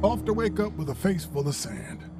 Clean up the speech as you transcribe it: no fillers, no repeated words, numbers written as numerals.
Off to wake up with a face full of sand.